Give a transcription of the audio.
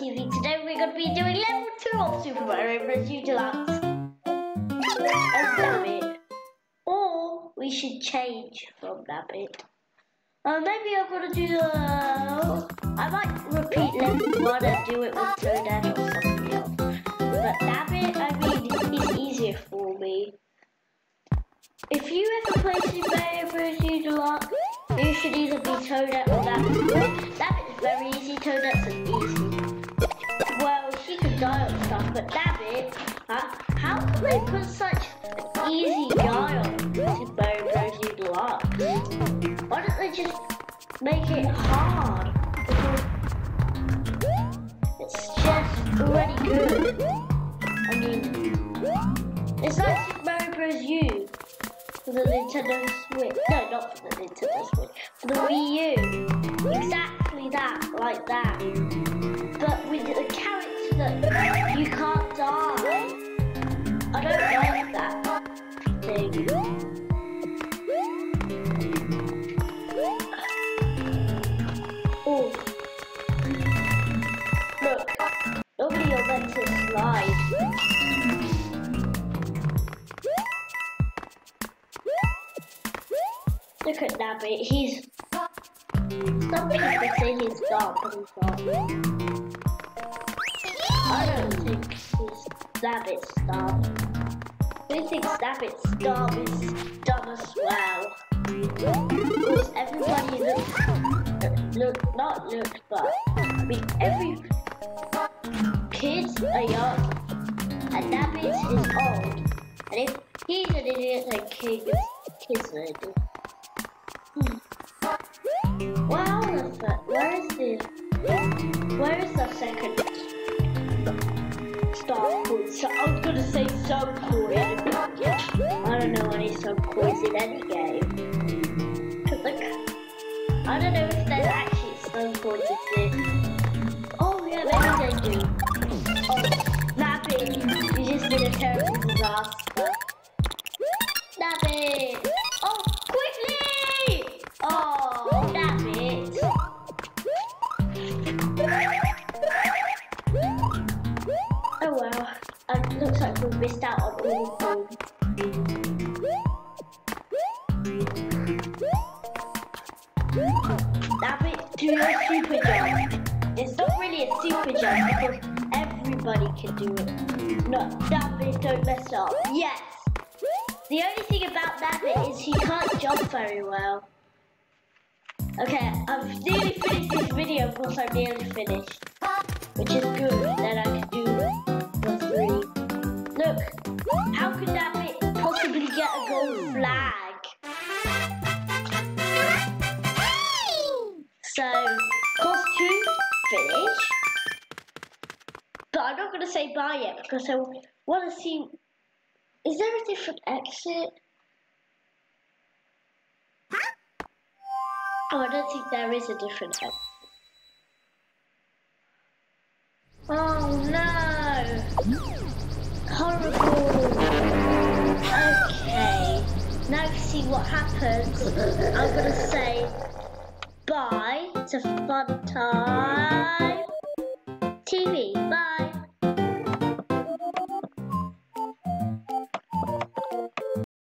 TV. Today we're going to be doing level 2 of Super Mario Bro U Deluxe. And Nabbit. Or we should change from Nabbit. Maybe I'm going to do I might repeat level 1 and do it with Toadette or something else. But Nabbit, I mean, is easier for me. If you ever play Super Mario Bro U Deluxe, you should either be Toadette or Nabbit. Nabbit is very easy, Toadette's easy. Well, she can die on stuff, but Nabbit, how can they put such an easy guy on Super Mario Bro U Deluxe? Why don't they just make it hard? Because it's just already good. I mean, it's like Super Mario Bros. U. For the Nintendo Switch. No, not for the Nintendo Switch. For the Wii U. Exactly that, like that. But with the character that you can't die. I don't like that thing. Oh. Look. Nobody will let it slide. Look at Nabbit, he's... Some people say he's dark, but he's not. I don't think he's Nabbit's dumb. Who thinks Nabbit's dumb is dumb as well? Because everybody but I mean every kids are young, and Nabbit is old. And if he's an idiot, then kids are an idiot. Wow, where is the second star coin? So I was gonna say sub coin. I don't know any sub coins in any game. Look, I don't know if there's actually sub coins exist. Oh yeah, maybe they do. Oh, Nabbit, you just did a terrible disaster. Nabbit! Oh, quickly! Oh, Nabbit! Oh well, looks like we missed out on all of them. Nabbit, do your super jump. It's not really a super jump because everybody can do it. No, Nabbit, don't mess up. Yes! The only thing about Nabbit is he can't jump very well. Okay, I've nearly finished this video, of course I'm nearly finished. Which is good, then I can do the 3. Look, how could Nabbit possibly get a gold flag? So, cost 2, finish. But I'm not going to say bye yet because I want to see... Is there a different exit? Oh, I don't think there is a different exit. Oh no! Horrible! Okay, now to see what happens, I'm gonna say bye to Fun Time TV. Bye!